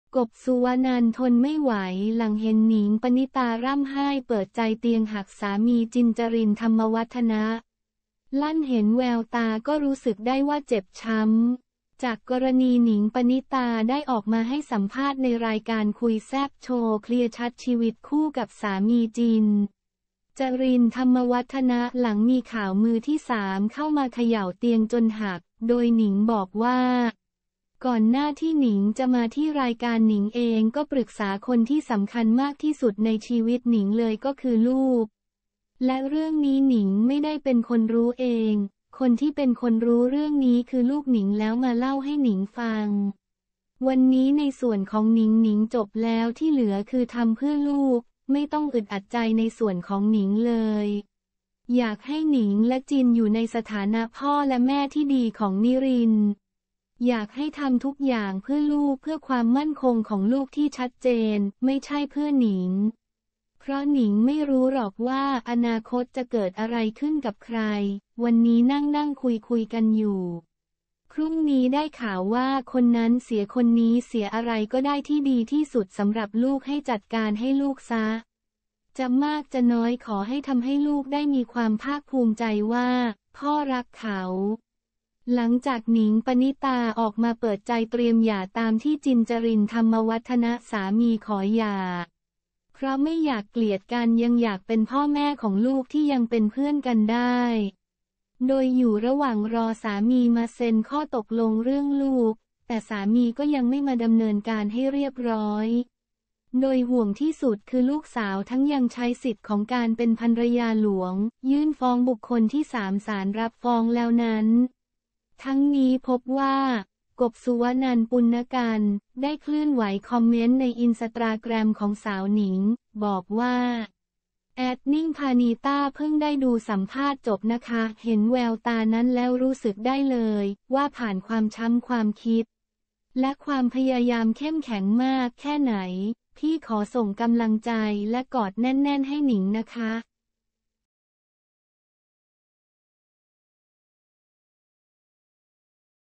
กบสุวรรณันท์ทนไม่ไหวหลังเห็นหนิงปณิตาร่ำไห้เปิดใจเตียงหักสามีจินจรินทร์ธรรมวัฒนะลั่นเห็นแววตาก็รู้สึกได้ว่าเจ็บช้ำจากกรณีหนิงปณิตาได้ออกมาให้สัมภาษณ์ในรายการคุยแซ่บโชว์เคลียร์ชัดชีวิตคู่กับสามีจินจรินทร์ธรรมวัฒนะหลังมีข่าวมือที่3เข้ามาเขย่าเตียงจนหักโดยหนิงบอกว่าก่อนหน้าที่หนิงจะมาที่รายการหนิงเองก็ปรึกษาคนที่สำคัญมากที่สุดในชีวิตหนิงเลยก็คือลูกและเรื่องนี้หนิงไม่ได้เป็นคนรู้เองคนที่เป็นคนรู้เรื่องนี้คือลูกหนิงแล้วมาเล่าให้หนิงฟังวันนี้ในส่วนของหนิงจบแล้วที่เหลือคือทำเพื่อลูกไม่ต้องอึดอัดใจในส่วนของหนิงเลยอยากให้หนิงและจินอยู่ในสถานะพ่อและแม่ที่ดีของนิรินทร์อยากให้ทำทุกอย่างเพื่อลูกเพื่อความมั่นคงของลูกที่ชัดเจนไม่ใช่เพื่อหนิงเพราะหนิงไม่รู้หรอกว่าอนาคตจะเกิดอะไรขึ้นกับใครวันนี้นั่งคุยกันอยู่พรุ่งนี้ได้ข่าวว่าคนนั้นเสียคนนี้เสียอะไรก็ได้ที่ดีที่สุดสำหรับลูกให้จัดการให้ลูกซะจะมากจะน้อยขอให้ทำให้ลูกได้มีความภาคภูมิใจว่าพ่อรักเขาหลังจากหนิงปณิตาออกมาเปิดใจเตรียมหย่าตามที่จินจรินทร์ธรรมวัฒนะสามีขอหย่าเพราะไม่อยากเกลียดกันยังอยากเป็นพ่อแม่ของลูกที่ยังเป็นเพื่อนกันได้โดยอยู่ระหว่างรอสามีมาเซ็นข้อตกลงเรื่องลูกแต่สามีก็ยังไม่มาดำเนินการให้เรียบร้อยโดยห่วงที่สุดคือลูกสาวทั้งยังใช้สิทธิ์ของการเป็นภรรยาหลวงยื่นฟ้องบุคคลที่3ศาลรับฟ้องแล้วนั้นทั้งนี้พบว่ากบสุวรรณันท์ปุณกันได้เคลื่อนไหวคอมเมนต์ในอินสตาแกรมของสาวหนิงบอกว่าแอดนิ่งพานีต้าเพิ่งได้ดูสัมภาษณ์จบนะคะเห็นแววตานั้นแล้วรู้สึกได้เลยว่าผ่านความช้ำความคิดและความพยายามเข้มแข็งมากแค่ไหนพี่ขอส่งกำลังใจและกอดแน่นๆให้หนิงนะคะ